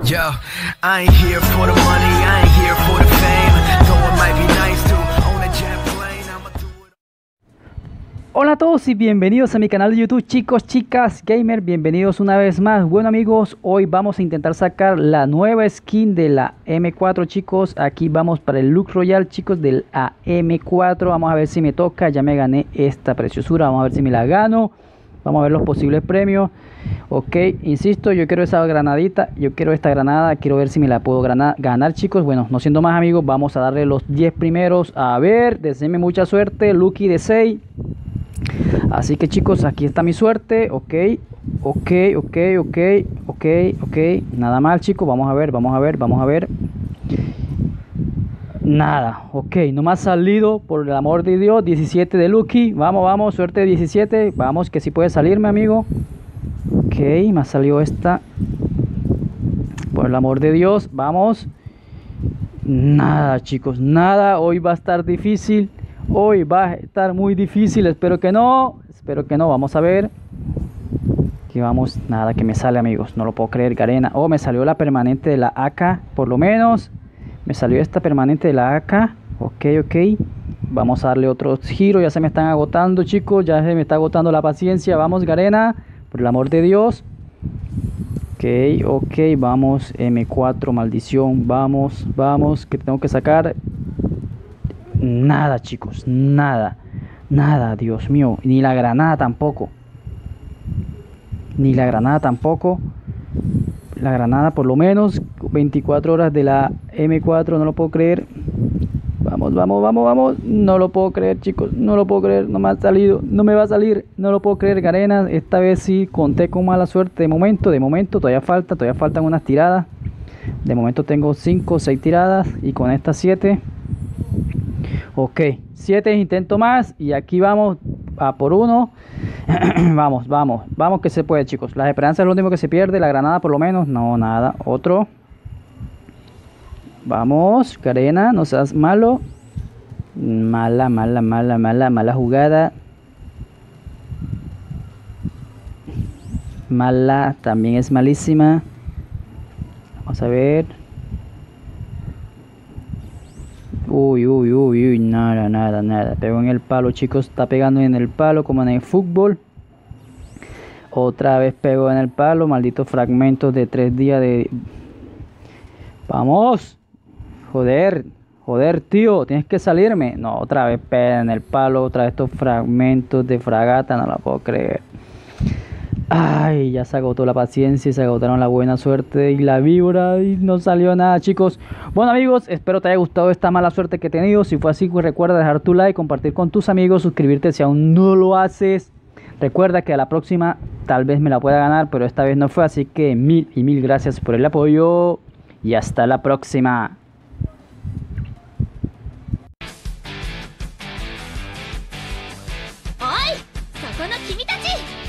Yo, I ain't here for the money, I ain't here for the fame. Though it might be nice to own a jet plane, I'ma do it. Hola a todos y bienvenidos a mi canal de YouTube, chicos, chicas, gamer, bienvenidos una vez más. Bueno amigos, hoy vamos a intentar sacar la nueva skin de la M4, chicos. Aquí vamos para el look royal, chicos, del AM4. Vamos a ver si me toca, ya me gané esta preciosura, vamos a ver si me la gano. Vamos a ver los posibles premios. Ok, insisto, yo quiero esa granadita, yo quiero esta granada, quiero ver si me la puedo ganar, chicos. Bueno, no siendo más amigos, vamos a darle los 10 primeros. A ver, deseenme mucha suerte, Lucky de 6. Así que chicos, aquí está mi suerte. Ok, nada mal, chicos, vamos a ver. Nada, ok, no me ha salido, por el amor de Dios. 17 de Lucky, vamos, suerte de 17. Vamos, que si puede salirme, amigo. Ok, me ha salido esta. Por el amor de Dios, vamos. Nada, chicos, nada. Hoy va a estar difícil. Hoy va a estar muy difícil. Espero que no. Vamos a ver. Aquí vamos. Nada que me sale, amigos. No lo puedo creer, Garena. Oh, me salió la permanente de la AK. Por lo menos. Me salió esta permanente de la AK. Ok. Vamos a darle otro giro. Ya se me están agotando, chicos. Ya se me está agotando la paciencia. Vamos, Garena. Por el amor de Dios. Ok. Vamos. M4, maldición. Vamos. Que tengo que sacar. Nada, chicos. Nada, Dios mío. Ni la granada tampoco. La granada por lo menos. 24 horas de la M4. No lo puedo creer. Vamos. No lo puedo creer, chicos. No lo puedo creer. No me ha salido. No me va a salir. No lo puedo creer, Garena. Esta vez sí conté con mala suerte. De momento. Todavía faltan unas tiradas. De momento tengo 5 o 6 tiradas. Y con estas 7. Ok. 7 intentos más. Y aquí vamos a por uno. Vamos que se puede, chicos. Las esperanzas es lo único que se pierde. La granada por lo menos. No, nada. Otro. Vamos, Garena, no seas malo. Mala jugada. Mala, también es malísima. Vamos a ver. Uy, nada. Pegó en el palo, chicos. Está pegando en el palo como en el fútbol. Otra vez pegó en el palo. Malditos fragmentos de 3 días de... Vamos. Joder, tío, tienes que salirme. No, otra vez pega en el palo. Otra vez estos fragmentos de fragata. No la puedo creer. Ay, ya se agotó la paciencia. Se agotaron la buena suerte y la vibra. Y no salió nada, chicos. Bueno amigos, espero te haya gustado esta mala suerte que he tenido. Si fue así, pues recuerda dejar tu like, compartir con tus amigos, suscribirte si aún no lo haces. Recuerda que a la próxima tal vez me la pueda ganar, pero esta vez no fue. Así que mil gracias por el apoyo. Y hasta la próxima. おい、そこの君たち、